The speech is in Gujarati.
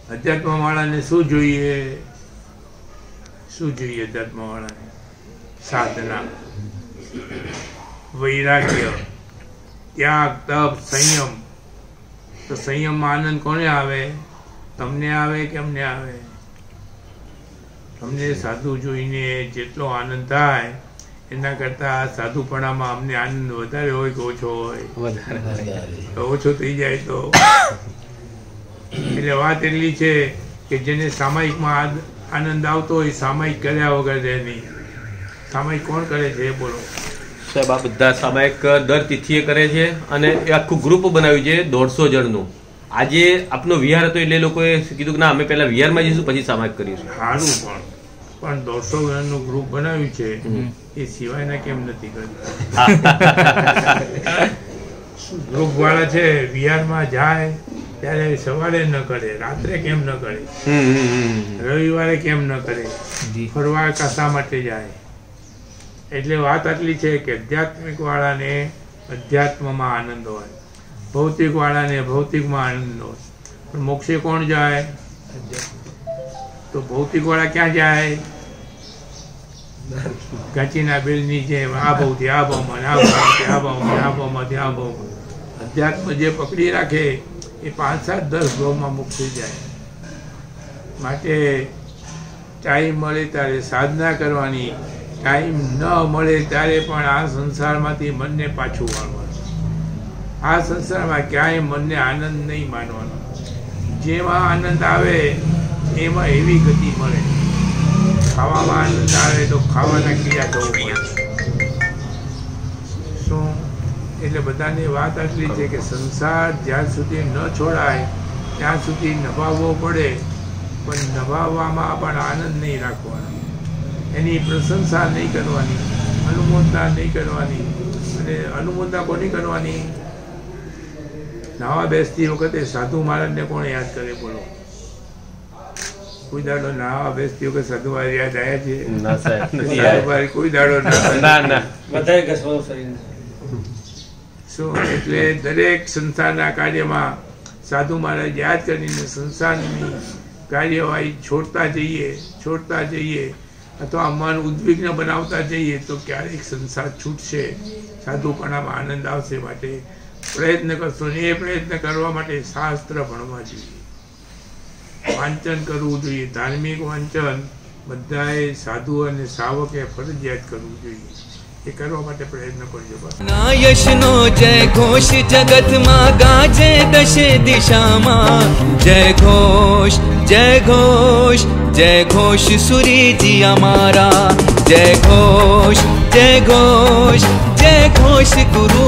અધ્યાત્મવાળાને શું જોઈએ? શું જોઈએ અધ્યાત્મવાળાને? સાધના, વૈરાગ્ય, ત્યાગ, તપ, સંયમ. તો સંયમમાં આનંદ કોને આવે? તમને આવે કે અમને આવે? અમને સાધુ જોઈને જેટલો આનંદ થાય એના કરતા સાધુપણામાં અમને આનંદ વધારે હોય કે ઓછો હોય? ઓછો થઈ જાય તો એટલે વાત એટલી છે કે જેને સામાયિકમાં આનંદ આવતો હોય સામાયિક કર્યા વગર રહે નહીં. સામાયિક કોણ કરે છે બોલો સાહેબ? આ બધા સામાયિક દર તિથિએ કરે છે અને એ આખું ગ્રુપ બનાવ્યું છે 150 જણનું. આજે આપનો વિહાર હતો એટલે લોકોએ કીધું કે ના અમે પહેલા વિહારમાં જઈશું પછી સામાયિક કરીશું. સારું, પણ 150 જણનું ગ્રુપ બનાવ્યું છે એ સિવાયના કેમ નથી કર્યું? ગ્રુપ વાળા છે વિહારમાં જાય ત્યારે સવારે ન કરે, રાત્રે કેમ ન કરે, રવિવારે કેમ ન કરે, ફરવા કાસા માટે જાય? એટલે વાત આટલી છે કે આધ્યાત્મિક વાળાને અધ્યાત્મમાં આનંદ હોય, ભૌતિક વાળાને ભૌતિકમાં આનંદ હોય. પણ મોક્ષે કોણ જાય? તો ભૌતિક વાળા ક્યાં જાય? ગાચીના બેલની જેમ આ ભાવથી આ ભાવમાં, આ ભાવથી આ ભાવમાં, આ ભાવમાંથી આ ભાવમાં. અધ્યાત્મ જે પકડી રાખે એ 5, 7, 10 ભાવમાં મુક્ત થઈ જાય. માટે ટાઈમ મળે ત્યારે સાધના કરવાની, ટાઈમ ન મળે ત્યારે પણ આ સંસારમાંથી મનને પાછું વાળવાનું. આ સંસારમાં ક્યાંય મનને આનંદ નહીં માનવાનો. જેમાં આનંદ આવે એમાં એવી ગતિ મળે. ખાવામાં આનંદ આવે તો ખાવાના ક્રિયા થવું પડે. શું? એટલે બધાની વાત આટલી છે કે સંસાર જ્યાં સુધી ન છોડાય ત્યાં સુધી નભાવવો પડે, પણ નભાવવામાં પણ આનંદ નહીં રાખવાનો, એની પ્રશંસા નહીં કરવાની, અનુમોદના નહીં કરવાની. અને અનુમોદના કોની કરવાની? નાવા બેસતી વખતે સાધુ મહારાજને કોણ યાદ કરે બોલો? કોઈ દાડો નાવા બેસતી વખતે સાધુ મહારાજ યાદ આવ્યા છે? કોઈ દાડો ના. શું? એટલે દરેક સંસારના કાર્યમાં સાધુ મહારાજ યાદ કરીને સંસારની કાર્યવાહી છોડતા જઈએ અથવા મન ઉદ્વિગ્ન બનાવતા જઈએ તો ક્યારેક સંસાર છૂટશે, સાધુપણામાં આનંદ આવશે. માટે પ્રયત્ન કરશો ને એ પ્રયત્ન કરવા માટે શાસ્ત્ર ભણવા જોઈએ, વાંચન કરવું જોઈએ. ધાર્મિક વાંચન બધાએ સાધુ અને સાવકે ફરજિયાત કરવું જોઈએ. એ કરવા માટે પ્રયત્ન કરજો. ના યશનો જય ઘોષ જગતમાં ગાજે દશે દિશામાં. જય ઘોષ જય ઘોષ જય ઘોષ સુરીજી અમારા. જય ઘોષ જય ઘોષ જય ઘોષ ગુરુ